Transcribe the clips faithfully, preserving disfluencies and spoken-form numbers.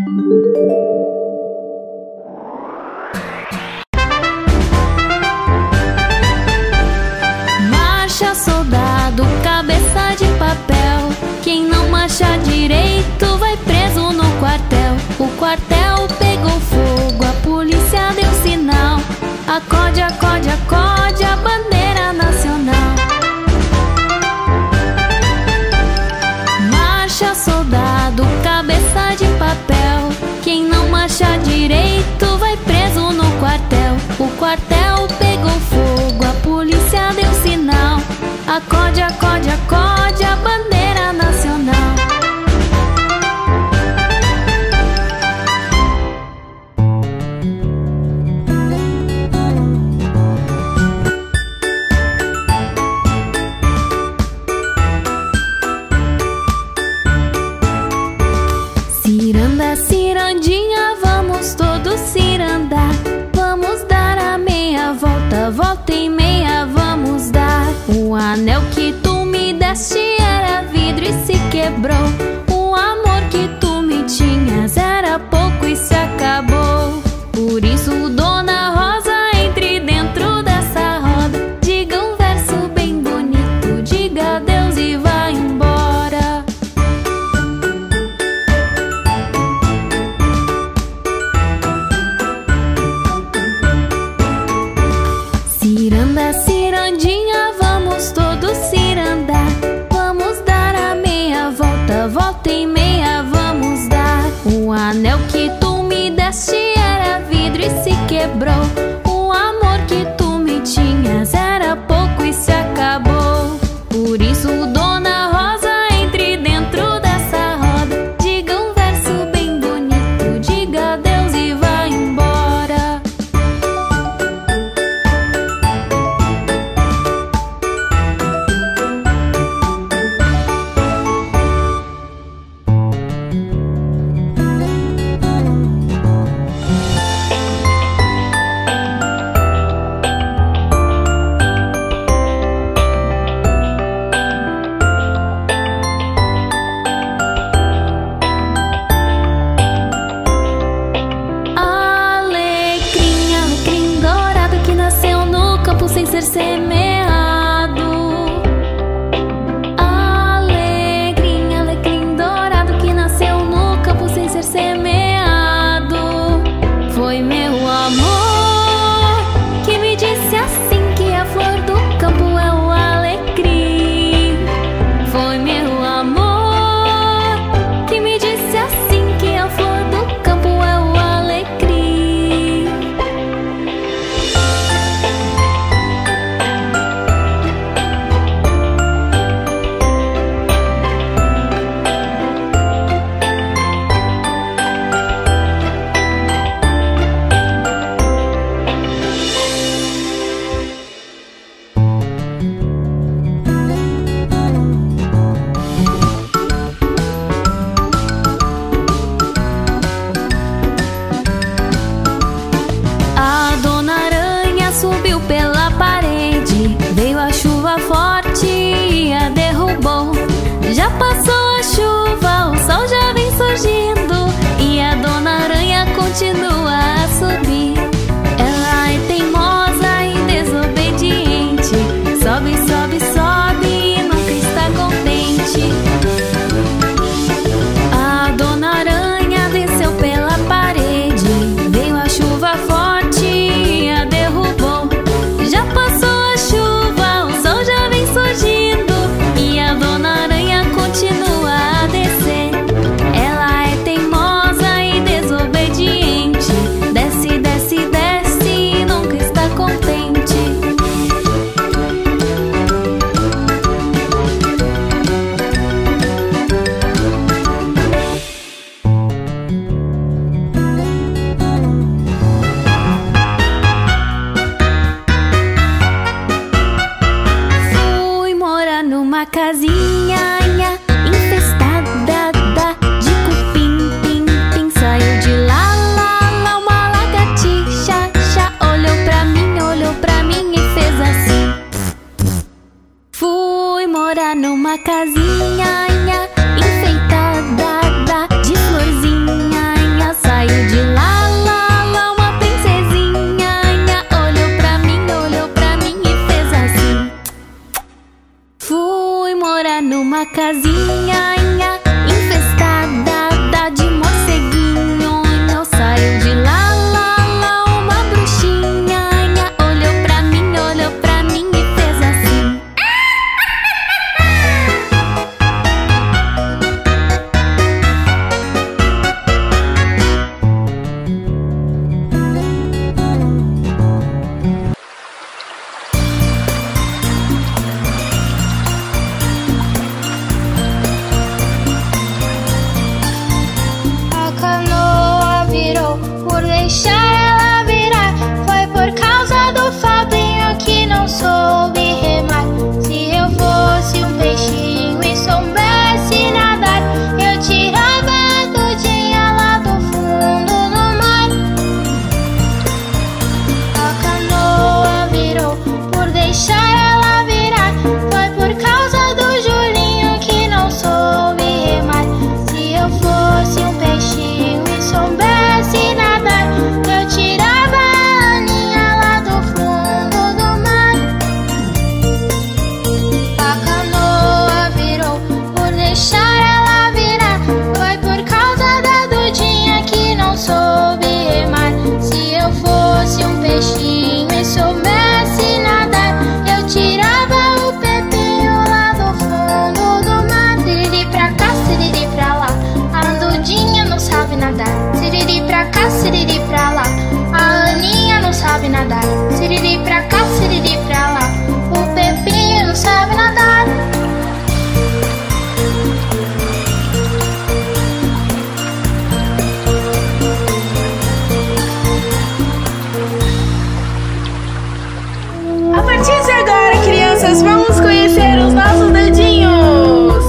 Marcha, soldado, cabeça de papel. Quem não marcha direito vai preso no quartel. O quartel pegou fogo, a polícia deu sinal. Acorde, acorde, acorde a bandeira nacional. Marcha, soldado, cabeça de papel. Quem não marcha direito vai preso no quartel. O quartel pegou fogo, a polícia deu sinal. Acorde, acorde, acorde a bandeira nacional. Ciranda, cirandinha, vamos todos cirandar. Vamos dar a meia volta, volta e meia vamos dar. O anel que tu me deste era vidro e se quebrou. O amor que tu me tinhas era pouco e se acabou. Por isso, dona Rosa, entre dentro dessa roda. Diga um verso bem bonito, diga adeus e vá embora. Ciranda, cirandinha, vamos todos cirandar. Vamos dar a meia volta, volta e meia vamos dar. O anel que tu me deste era vidro e se quebrou. O amor que tu me tinhas era pouco e se acabou. Por isso, dona Rosa, entre dentro dessa roda. Diga um verso bem bonito, diga adeus e vá embora. Alecrim, alecrim dourado que nasceu no campo sem ser semeado. Alecrim, alecrim dourado que nasceu no campo sem ser semeado. Foi meu amor que me disse assim que a flor do campo é o alecrim. Foi meu amor que me disse assim que a flor do campo é o alecrim. deixar ela virar. Foi por causa do Fabinho que não soube remar. Se eu fosse um peixinho e soubesse nadar, eu tirava a Dudinha lá do fundo do mar. A canoa virou por deixar ela virar. Foi por causa do Julinho que não soube remar. Se eu fosse um peixinho e soubesse nadar, eu tirava a Aninha lá do fundo do mar. A canoa virou por deixar ela virar. Foi por causa da Dudinha que não soube remar. Se eu fosse um peixinho e soubesse nadar, eu tirava o Pepinho lá do fundo do mar. Siriri pra cá, siriri pra lá, a Dudinha não sabe nadar. Siriri pra cá, siriri pra lá, a Aninha não sabe nadar. Siriri pra cá, siriri pra lá, o Pepinho não sabe nadar. A partir de agora, crianças, vamos conhecer os nossos dedinhos.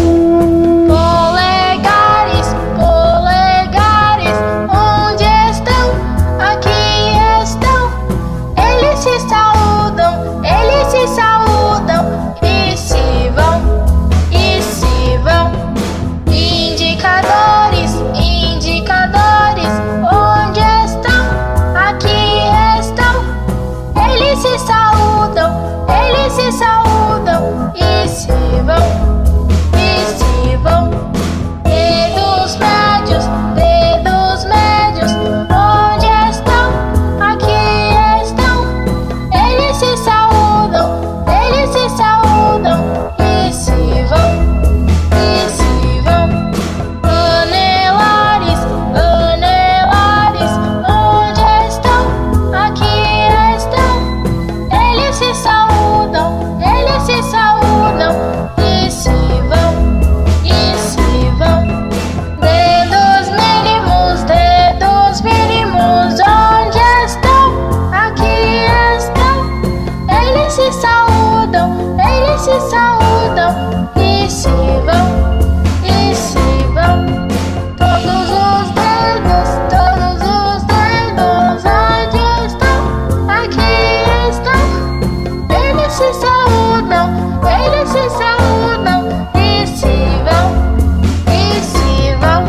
Polegares, polegares, onde estão? Aqui estão. Eles se saúdam, eles se saúdam e se vão, e se vão. Indicadores, indicadores, onde estão? Aqui estão. Eles se saúdam, eles se saúdam e se vão, e se vão. Dedos médios, dedos médios, onde estão? Aqui estão. Eles se saúdam, eles se saúdam e se vão, e se vão. Anelares, anelares, onde estão? Aqui estão. Eles se saúdam, eles se saúdam e se vão, e se vão. Dedos mínimos, dedos mínimos, onde estão? Aqui estão. Eles se saúdam, eles se saúdam e se vão, e se vão. Todos os dedos, todos os dedos, onde estão? Aqui estão. Eles se saúdam, eles se saúdam e se vão, e se vão.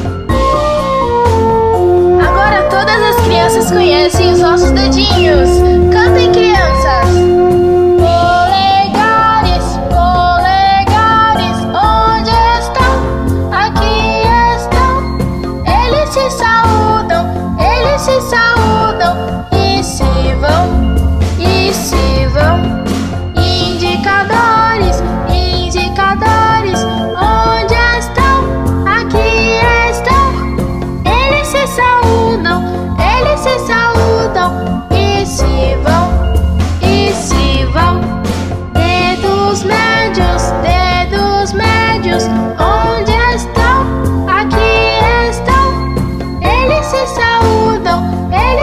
Agora todas as crianças conhecem os nossos dedinhos. Cantem, crianças. Polegares, polegares, onde estão? Aqui estão. Eles se saúdam, eles se saúdam e se vão, e se vão. Indicadores, indicadores, onde estão? Aqui estão. Eles se saúdam, eles se saúdam e se vão, e se vão. Dedos médios, dedos médios, onde estão? Aqui estão. Eles se saúdam, eles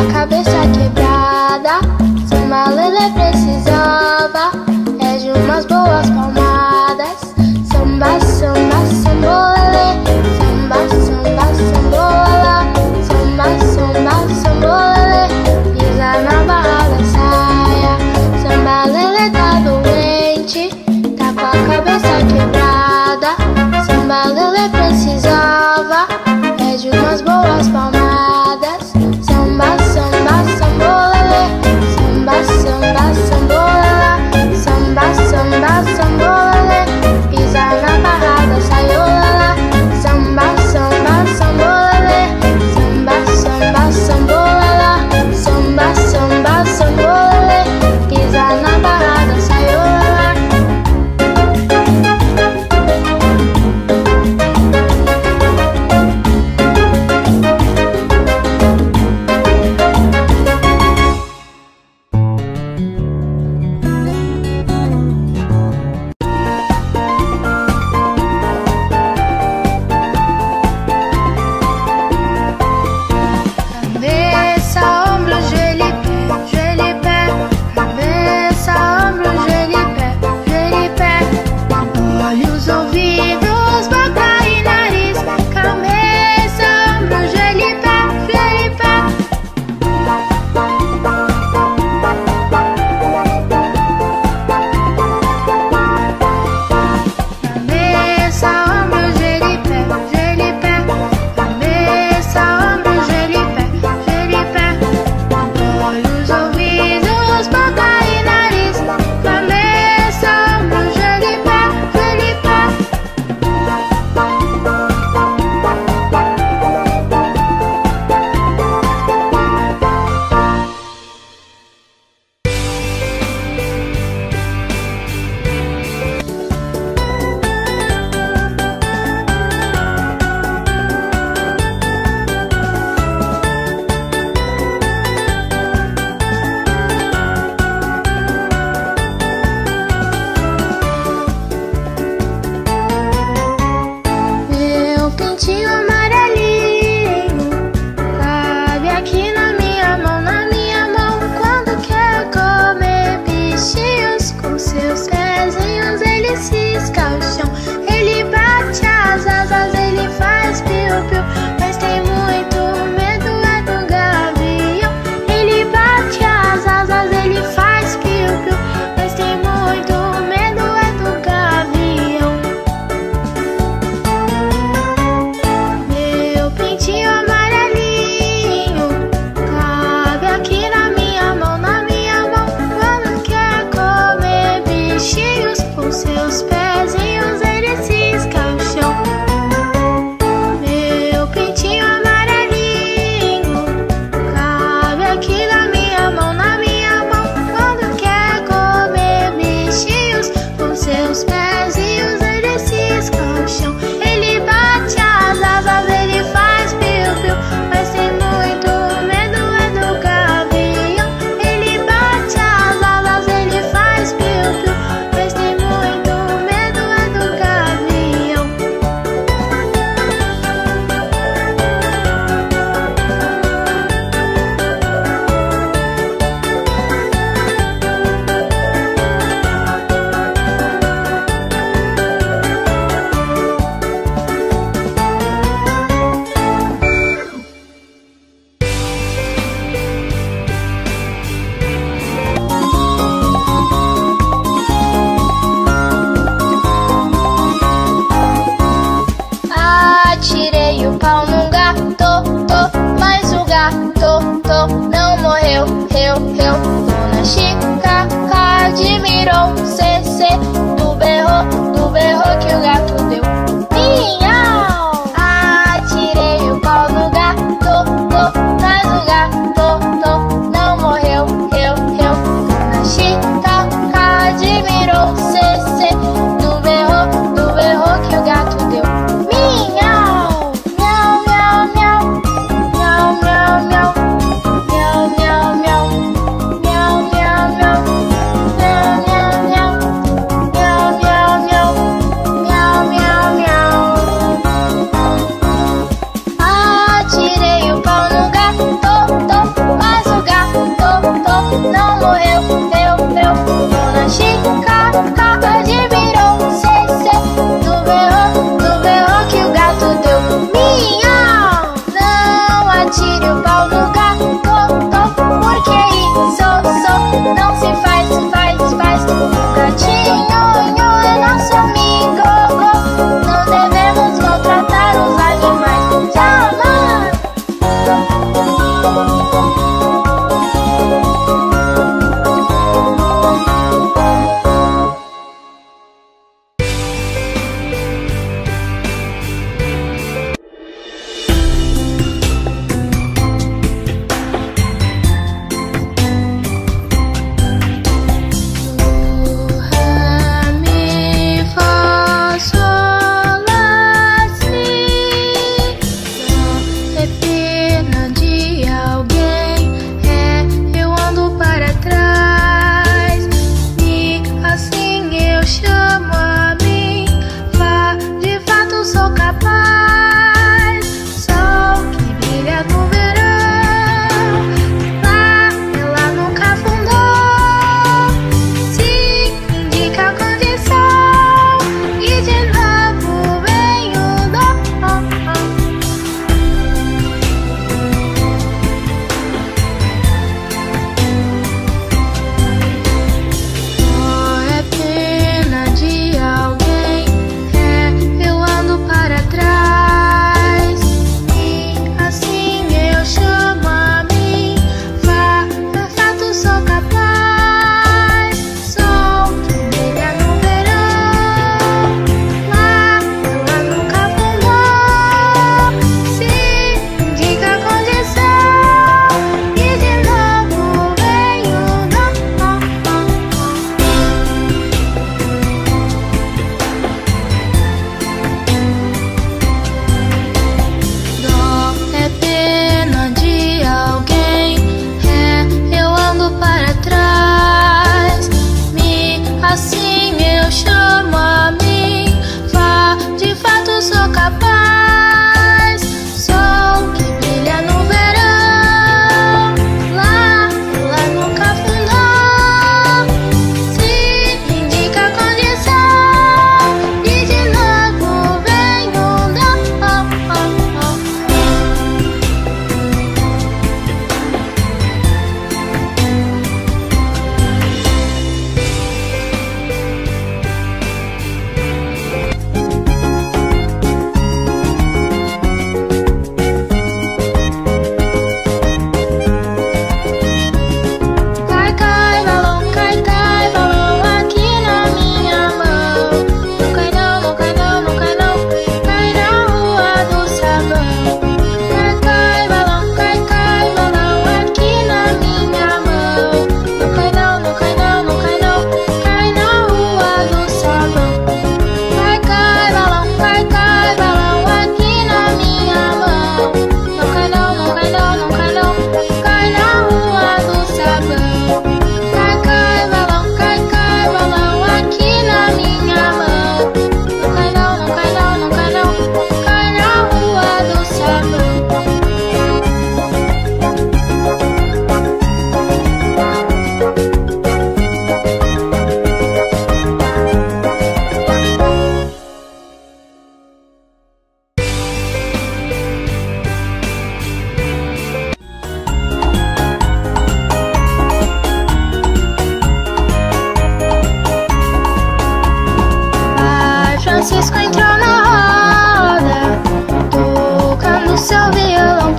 a cabeça quebrada. Samba Lelê precisava é de umas boas palmadas. Samba, samba, sambolelê. Samba, samba, sambolelá. Samba, samba, sambolelê. Pisa na barra da saia. Samba Lelê tá doente, tá com a cabeça quebrada. Samba Lelê precisava é de umas boas palmadas. Samba, samba,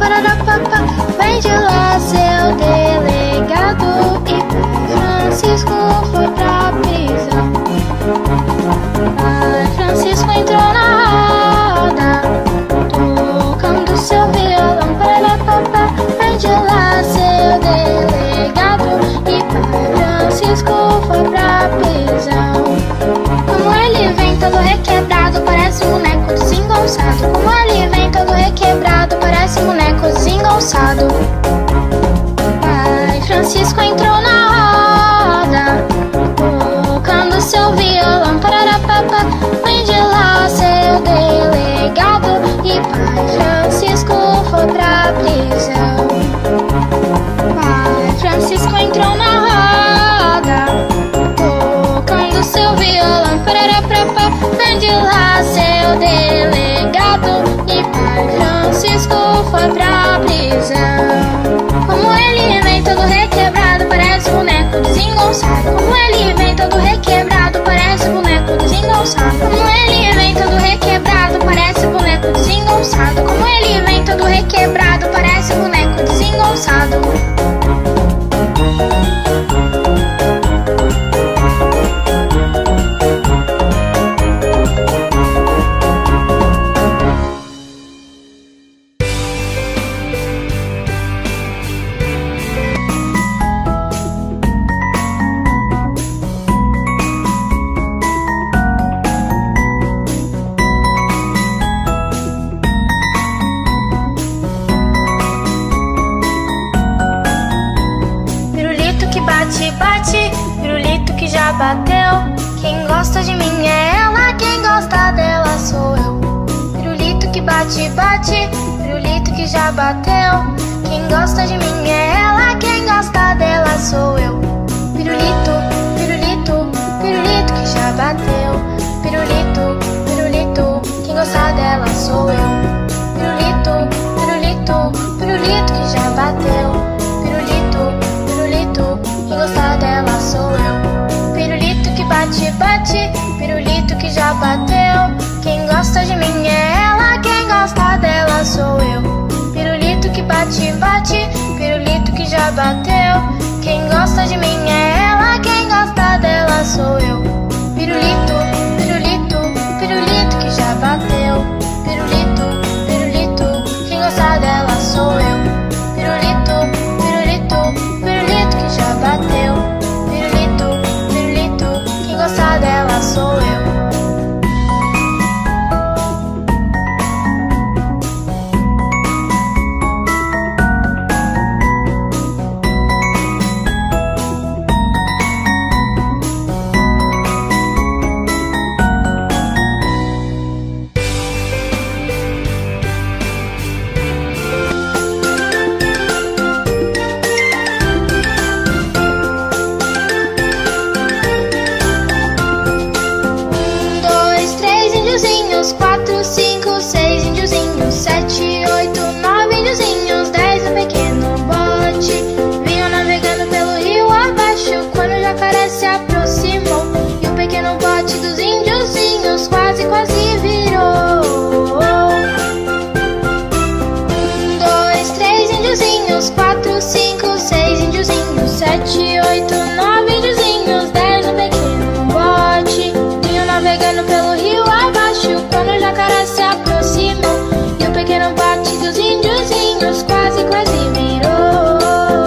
pararapapá. Vem de lá, seu delegado. E Francisco foi pra prisão. Pai Francisco entrou na roda, tocando seu violão. Pararapapá. Vem de lá, seu delegado. E Pai Francisco foi pra prisão. Como ele vem todo requebrado, parece um boneco desengonçado. Como ele vem todo requebrado, parece um boneco desengonçado. Pai Francisco entrou na roda, tocando seu violão. Pararapapá. Vem de lá, seu delegado. E Pai Francisco foi pra prisão. Pai Francisco entrou na roda, tocando seu violão. Pararapapá. Vem de lá, seu delegado. E Pai Francisco foi pra prisão. Como ele vem todo requebrado, parece um boneco desengonçado. Como ele vem todo requebrado, parece um boneco desengonçado. Como ele vem todo requebrado, parece um boneco desengonçado. Como ele vem todo requebrado, parece um boneco desengonçado. Bate, bate, pirulito que já bateu. Quem gosta de mim é ela, quem gosta dela sou eu. Pirulito que bate, bate, pirulito que já bateu. Quem gosta de mim é ela, quem gosta dela sou eu. Pirulito, pirulito, pirulito que já bateu. Pirulito, pirulito, quem gosta dela sou eu. Pirulito, pirulito, pirulito que já bateu. Quem gosta dela sou eu. Pirulito que bate, bate, pirulito que já bateu. Quem gosta de mim é ela, quem gosta dela sou eu. Pirulito que bate, bate, pirulito que já bateu. Quem gosta de mim é ela, quem gosta dela sou eu. Pirulito, pirulito, pirulito que já bateu. Pirulito, pirulito, quem gosta dela sou eu. Pirulito, pirulito, pirulito que já bateu. Pirulito, pirulito, quem gosta dela sou eu. Quatro, cinco, seis índiozinhos, sete, oito, nove índiozinhos, dez no pequeno bote. Vinham navegando pelo rio abaixo quando o jacaré se aproximou e o pequeno bote dos índiozinhos quase, quase virou. Um, dois, três índiozinhos, quatro, cinco, seis índiozinhos, sete, oito, nove índiozinhos, dez no pequeno bote. Vinham navegando pelo rio abaixo quando o jacaré se aproximou e o pequeno bote dos índiozinhos quase, quase virou.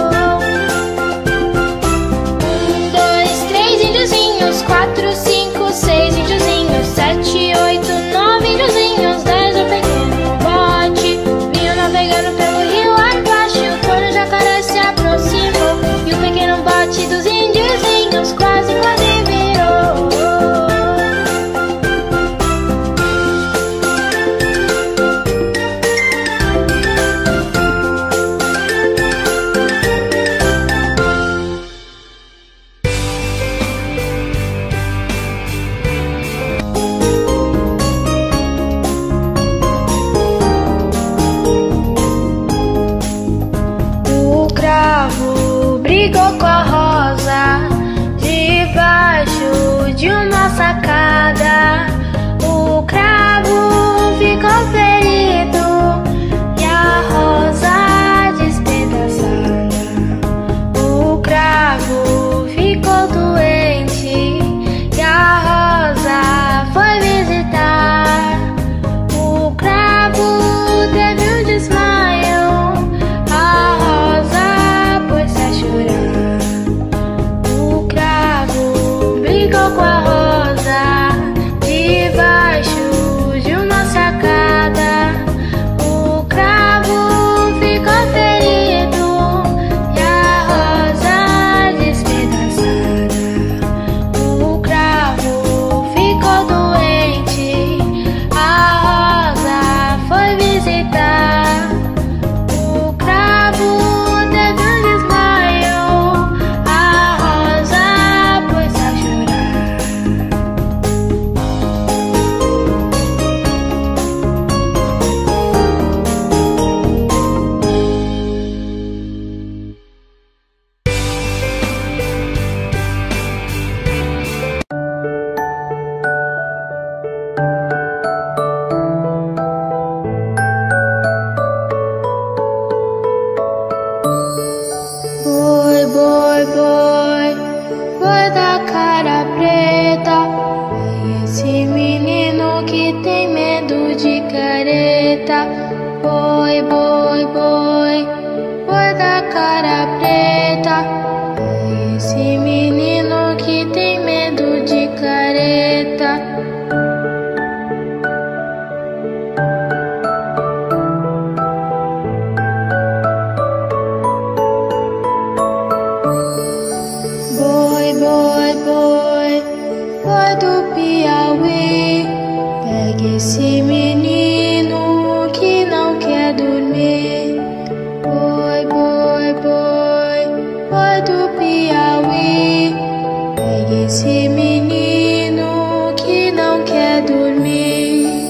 Um, dois, três índiozinhos, quatro, cinco, seis índiozinhos, sete, oito, nove índiozinhos, dez no pequeno bote. Vinham navegando pelo rio abaixo quando o jacaré se aproximou e o pequeno bote dos índiozinhos quase, quase virou. Brigou com a rosa debaixo de uma sacada. O cravo ficou ferido e a rosa de careta. Boi, boi, boi, boi do Piauí, pegue esse menino que não quer dormir. Boi, boi, boi, boi do Piauí, pegue esse menino que não quer dormir.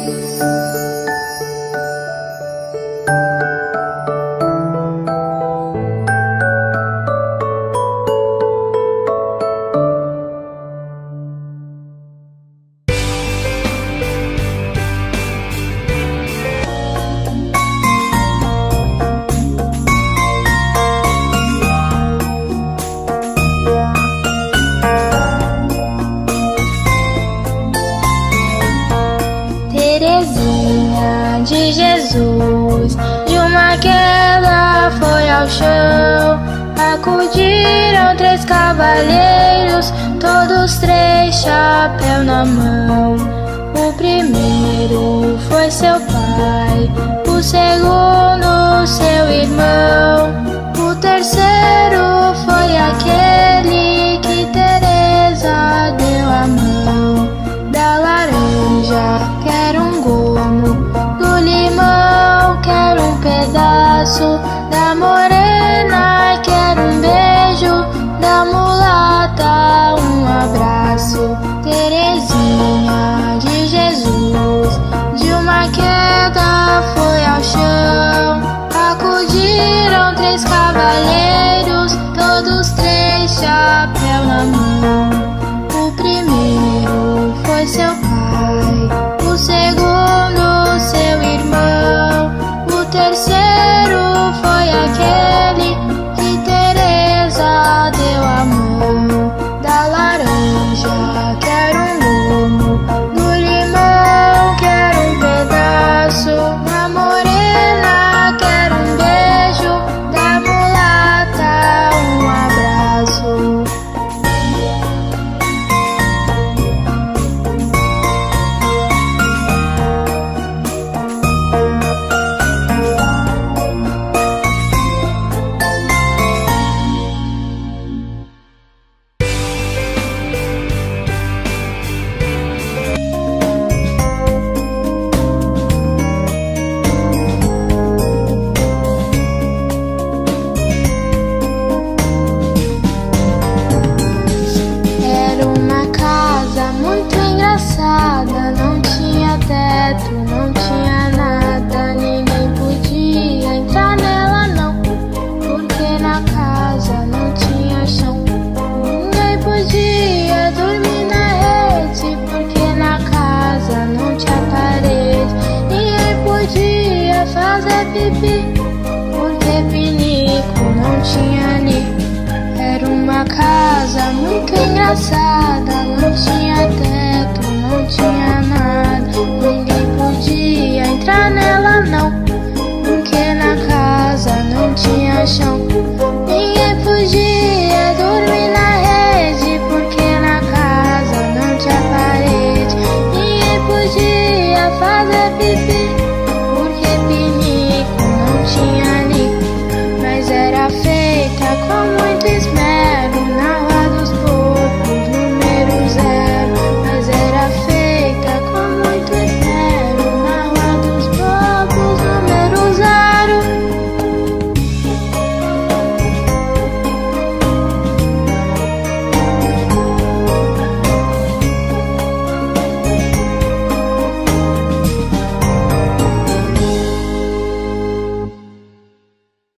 Terezinha de Jesus, de uma queda foi ao chão. Acudiram três cavalheiros, todos três chapéu na mão. O primeiro foi seu pai, o segundo seu irmão, o terceiro foi aquele que Teresa deu a mão. Da laranja quero um gomo, do limão quero um pedaço, da morena quero um beijo, da mulata um abraço. Terezinha de Jesus, de uma queda foi ao chão. Acudiram três cavalheiros, todos três chapéu na mão. O primeiro foi seu pai, o segundo seu irmão, o terceiro foi aquele que Teresa deu a mão. Da laranja quero um gomo, do limão quero um pedaço, da morena quero um beijo, da mulata um abraço. Não tinha teto, não tinha nada, ninguém podia entrar nela não, porque na casa não tinha chão. Ninguém podia dormir na rede, porque na casa não tinha parede. Ninguém podia fazer pipi, porque pinico não tinha ali. Era uma casa muito engraçada, não tinha teto, não tinha nada, ninguém podia entrar nela não, porque na casa não tinha chão.